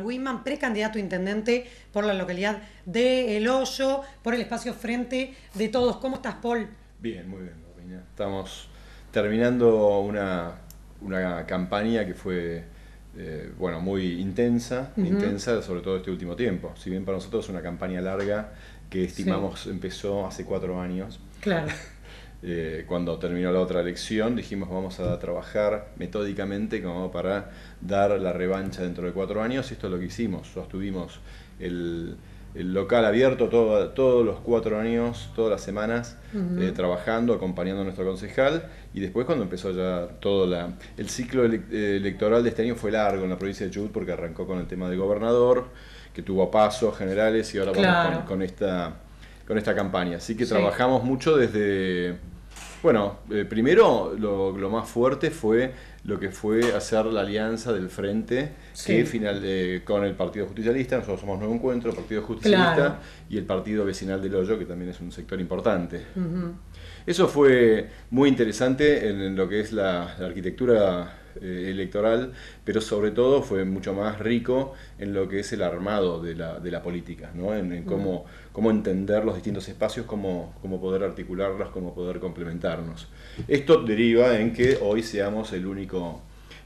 Wittmann, precandidato a intendente por la localidad de El Hoyo, por el espacio Frente de Todos. ¿Cómo estás, Paul? Bien, muy bien, Romina. Estamos terminando una campaña que fue bueno, muy intensa, sobre todo este último tiempo. Si bien para nosotros es una campaña larga que estimamos empezó hace 4 años. Claro. Cuando terminó la otra elección dijimos vamos a trabajar metódicamente como para dar la revancha dentro de 4 años, y esto es lo que hicimos. Sostuvimos el local abierto todos los 4 años, todas las semanas, trabajando, acompañando a nuestro concejal, y después cuando empezó ya todo el ciclo electoral de este año fue largo en la provincia de Chubut, porque arrancó con el tema del gobernador, que tuvo pasos generales, y ahora vamos con esta campaña. Así que trabajamos mucho desde... Bueno, primero lo más fuerte fue lo que fue hacer la alianza del Frente, que con el Partido Justicialista. Nosotros somos Nuevo Encuentro, el Partido Justicialista, y el Partido Vecinal del Hoyo, que también es un sector importante. Eso fue muy interesante en lo que es la arquitectura electoral, pero sobre todo fue mucho más rico en lo que es el armado de la política, ¿no? En cómo entender los distintos espacios, cómo poder articularlos, cómo poder complementarnos. Esto deriva en que hoy seamos el único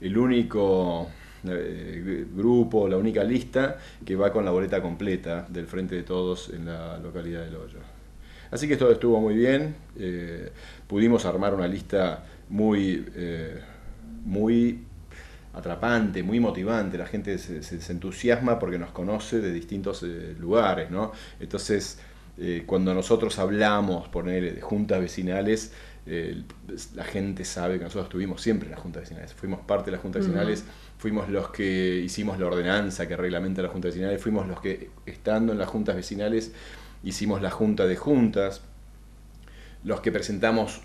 grupo, la única lista que va con la boleta completa del Frente de Todos en la localidad del Hoyo. Así que esto estuvo muy bien. Pudimos armar una lista muy atrapante, muy motivante. La gente se entusiasma porque nos conoce de distintos lugares, ¿no? Entonces, cuando nosotros hablamos, de juntas vecinales, la gente sabe que nosotros estuvimos siempre en las juntas vecinales. Fuimos parte de las juntas vecinales, fuimos los que hicimos la ordenanza que reglamenta las juntas vecinales, fuimos los que, estando en las juntas vecinales, hicimos la junta de juntas, los que presentamos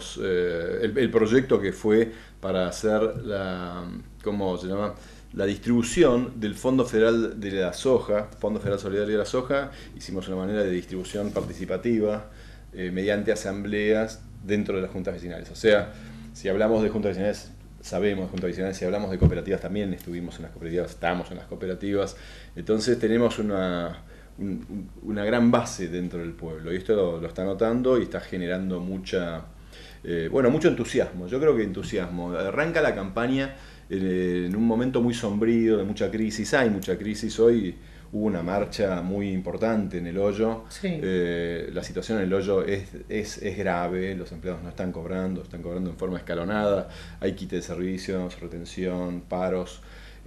el proyecto que fue para hacer ¿cómo se llama? La distribución del Fondo Federal de la Soja, Fondo Federal Solidario de la Soja. Hicimos una manera de distribución participativa mediante asambleas dentro de las juntas vecinales. O sea, si hablamos de juntas vecinales, sabemos de juntas vecinales. Si hablamos de cooperativas, también estuvimos en las cooperativas, estamos en las cooperativas. Entonces tenemos una gran base dentro del pueblo, y esto lo está notando y está generando mucho entusiasmo. Yo creo que entusiasmo. Arranca la campaña en un momento muy sombrío, de mucha crisis. Hay mucha crisis. Hoy hubo una marcha muy importante en El Hoyo. La situación en El Hoyo es grave. Los empleados no están cobrando en forma escalonada. Hay quite de servicios, retención, paros.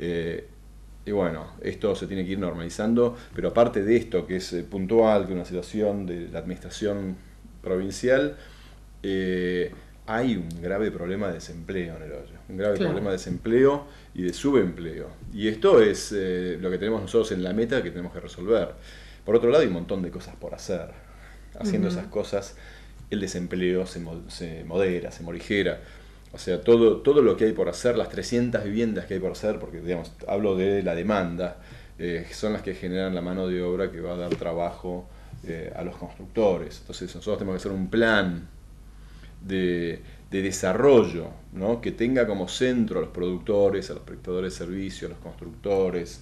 Y bueno, esto se tiene que ir normalizando, pero aparte de esto, que es puntual, que es una situación de la administración provincial, hay un grave problema de desempleo en El Hoyo, un grave problema de desempleo y de subempleo. Y esto es lo que tenemos nosotros en la meta que tenemos que resolver. Por otro lado, hay un montón de cosas por hacer. Haciendo esas cosas, el desempleo se modera, se morigera. O sea, todo lo que hay por hacer, las 300 viviendas que hay por hacer, porque digamos, hablo de la demanda, son las que generan la mano de obra que va a dar trabajo a los constructores. Entonces nosotros tenemos que hacer un plan de desarrollo, ¿no? Que tenga como centro a los productores, a los prestadores de servicios, a los constructores,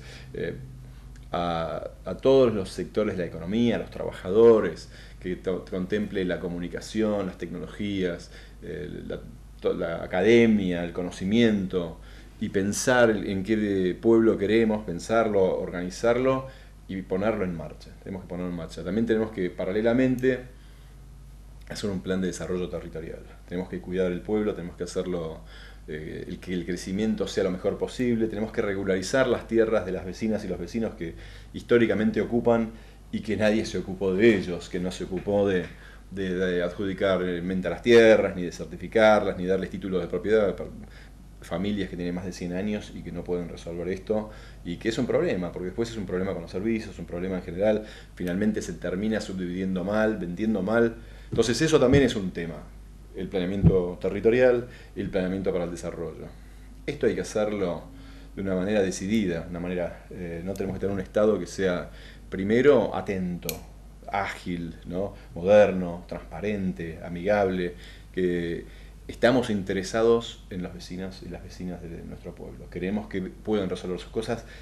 a todos los sectores de la economía, a los trabajadores, que contemple la comunicación, las tecnologías, la academia, el conocimiento, y pensar en qué pueblo queremos, pensarlo, organizarlo y ponerlo en marcha. Tenemos que ponerlo en marcha. También tenemos que, paralelamente, hacer un plan de desarrollo territorial. Tenemos que cuidar el pueblo, tenemos que hacerlo, que el crecimiento sea lo mejor posible. Tenemos que regularizar las tierras de las vecinas y los vecinos que históricamente ocupan y que nadie se ocupó de ellos, que no se ocupó de adjudicar mente a las tierras, ni de certificarlas, ni darles títulos de propiedad para familias que tienen más de 100 años y que no pueden resolver esto, y que es un problema, porque después es un problema con los servicios, es un problema en general. Finalmente se termina subdividiendo mal, vendiendo mal. Entonces eso también es un tema, el planeamiento territorial y el planeamiento para el desarrollo. Esto hay que hacerlo de una manera decidida, no tenemos que tener un Estado que sea, primero, atento, ágil, ¿no? Moderno, transparente, amigable, que estamos interesados en los vecinos y las vecinas de nuestro pueblo. Queremos que puedan resolver sus cosas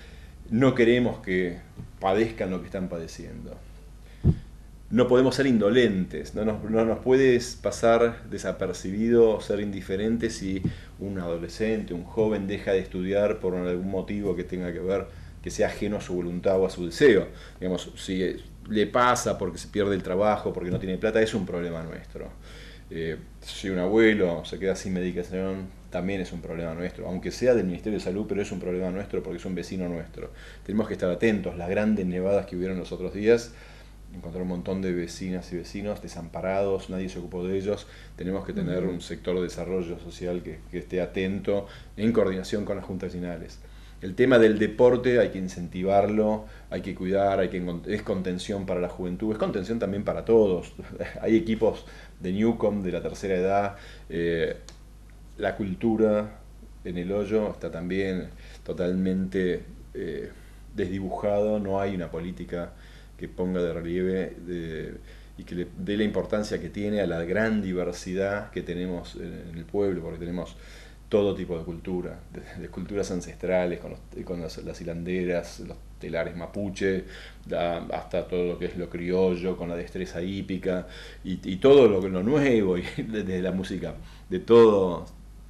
no queremos que padezcan lo que están padeciendo. No podemos ser indolentes, no nos puedes pasar desapercibido o ser indiferente si un adolescente, un joven deja de estudiar por algún motivo que tenga que ver, que sea ajeno a su voluntad o a su deseo. Digamos, si le pasa porque se pierde el trabajo, porque no tiene plata, es un problema nuestro. Si un abuelo se queda sin medicación, también es un problema nuestro, aunque sea del Ministerio de Salud, pero es un problema nuestro porque es un vecino nuestro. Tenemos que estar atentos. Las grandes nevadas que hubieron los otros días, encontrar un montón de vecinas y vecinos desamparados, nadie se ocupó de ellos. Tenemos que tener un sector de desarrollo social que esté atento en coordinación con las juntas vecinales. El tema del deporte hay que incentivarlo, hay que cuidar, es contención para la juventud, es contención también para todos. Hay equipos de Newcom de la tercera edad, la cultura en el hoyo está también totalmente desdibujado, no hay una política que ponga de relieve y que le dé la importancia que tiene a la gran diversidad que tenemos en el pueblo, porque tenemos todo tipo de cultura, de culturas ancestrales, con las hilanderas, los telares mapuche, hasta todo lo que es lo criollo, con la destreza hípica, y todo lo nuevo, y desde la música, de todo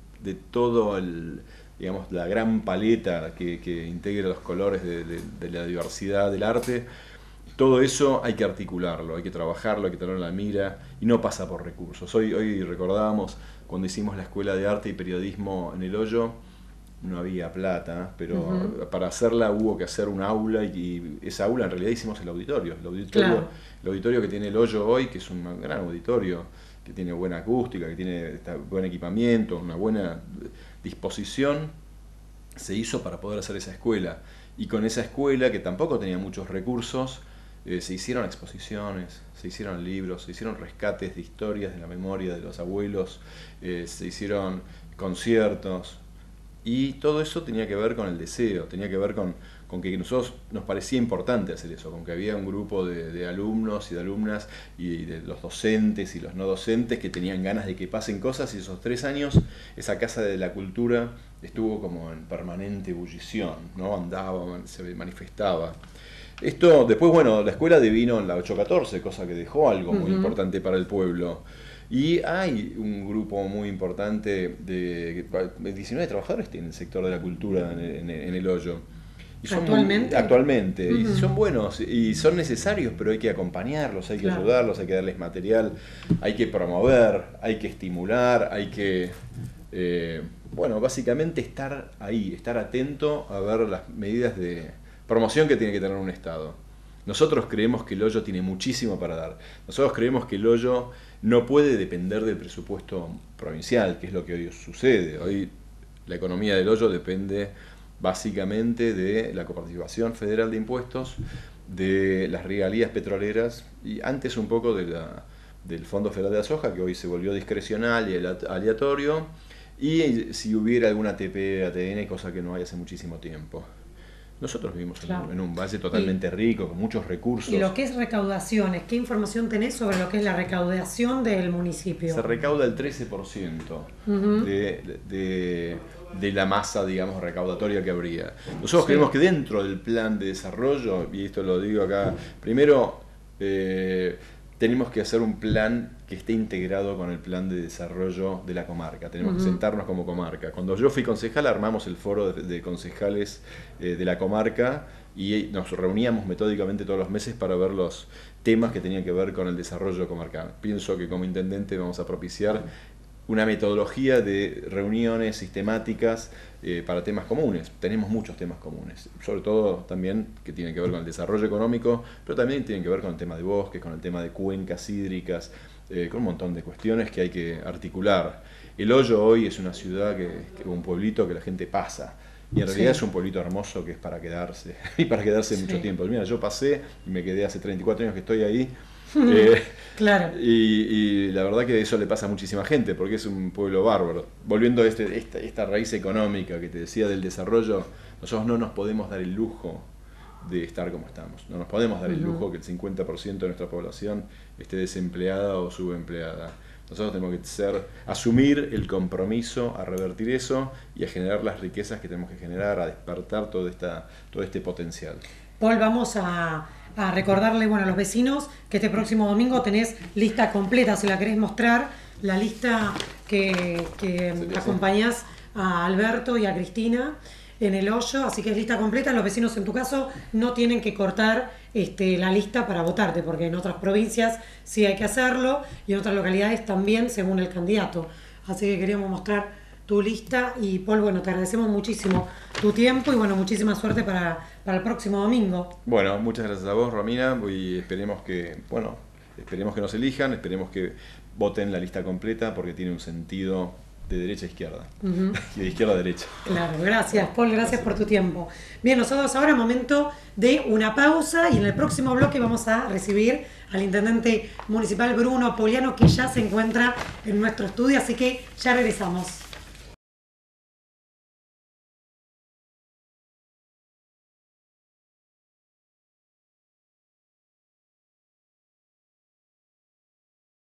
digamos, la gran paleta que integra los colores de la diversidad del arte. Todo eso hay que articularlo, hay que trabajarlo, hay que tenerlo en la mira, y no pasa por recursos. Hoy recordábamos cuando hicimos la Escuela de Arte y Periodismo en el Hoyo, no había plata, pero para hacerla hubo que hacer un aula, y esa aula en realidad hicimos el auditorio. Claro. El auditorio que tiene el Hoyo hoy, que es un gran auditorio, que tiene buena acústica, que tiene buen equipamiento, una buena disposición, se hizo para poder hacer esa escuela. Y con esa escuela, que tampoco tenía muchos recursos, se hicieron exposiciones, se hicieron libros, se hicieron rescates de historias de la memoria de los abuelos, se hicieron conciertos, y todo eso tenía que ver con el deseo, tenía que ver con que nosotros nos parecía importante hacer eso, con que había un grupo de alumnos y de alumnas y de los docentes y los no docentes que tenían ganas de que pasen cosas, y esos 3 años esa Casa de la Cultura estuvo como en permanente ebullición, ¿no? Andaba, se manifestaba. Esto, después, bueno, la escuela devino en la 814, cosa que dejó algo muy importante para el pueblo. Y hay un grupo muy importante de 19 trabajadores en el sector de la cultura en el Hoyo. Y son actualmente. Y son buenos y son necesarios, pero hay que acompañarlos, hay que ayudarlos, hay que darles material, hay que promover, hay que estimular, hay que... bueno, básicamente estar ahí, estar atento a ver las medidas de promoción que tiene que tener un Estado. Nosotros creemos que el Hoyo tiene muchísimo para dar. Nosotros creemos que el Hoyo no puede depender del presupuesto provincial, que es lo que hoy sucede. Hoy la economía del Hoyo depende básicamente de la coparticipación federal de impuestos, de las regalías petroleras y antes un poco del Fondo Federal de la Soja, que hoy se volvió discrecional y aleatorio, y si hubiera alguna ATP, ATN, cosa que no hay hace muchísimo tiempo. Nosotros vivimos en un valle totalmente rico, con muchos recursos. Y lo que es recaudaciones, ¿qué información tenés sobre lo que es la recaudación del municipio? Se recauda el 13% de la masa, digamos, recaudatoria que habría. Nosotros creemos que dentro del plan de desarrollo, y esto lo digo acá, primero tenemos que hacer un plan que esté integrado con el plan de desarrollo de la comarca. Tenemos que sentarnos como comarca. Cuando yo fui concejal, armamos el foro de concejales de la comarca y nos reuníamos metódicamente todos los meses para ver los temas que tenían que ver con el desarrollo comarcal. Pienso que como intendente vamos a propiciar una metodología de reuniones sistemáticas para temas comunes. Tenemos muchos temas comunes, sobre todo también que tienen que ver con el desarrollo económico, pero también tienen que ver con el tema de bosques, con el tema de cuencas hídricas, con un montón de cuestiones que hay que articular. El Hoyo hoy es una ciudad, un pueblito que la gente pasa, y en realidad es un pueblito hermoso que es para quedarse, y para quedarse mucho tiempo. Mira, yo pasé y me quedé hace 34 años que estoy ahí. Claro. Y la verdad que eso le pasa a muchísima gente, porque es un pueblo bárbaro. Volviendo a esta raíz económica que te decía del desarrollo, nosotros no nos podemos dar el lujo de estar como estamos. No nos podemos dar el lujo que el 50% de nuestra población esté desempleada o subempleada. Nosotros tenemos que asumir el compromiso a revertir eso y a generar las riquezas que tenemos que generar, a despertar todo este potencial. Paul, vamos a recordarle a los vecinos que este próximo domingo tenés lista completa, si la querés mostrar, la lista que acompañás a Alberto y a Cristina en el hoyo, así que es lista completa. Los vecinos en tu caso no tienen que cortar la lista para votarte, porque en otras provincias sí hay que hacerlo y en otras localidades también según el candidato. Así que queríamos mostrar tu lista y Paul, te agradecemos muchísimo tu tiempo y muchísima suerte para el próximo domingo. Bueno, muchas gracias a vos, Romina, y esperemos que nos elijan, esperemos que voten la lista completa porque tiene un sentido de derecha a izquierda y de izquierda a derecha. Claro, gracias Paul, gracias por tu tiempo. Bien, nosotros ahora momento de una pausa y en el próximo bloque vamos a recibir al intendente municipal Bruno Poliano, que ya se encuentra en nuestro estudio, así que ya regresamos.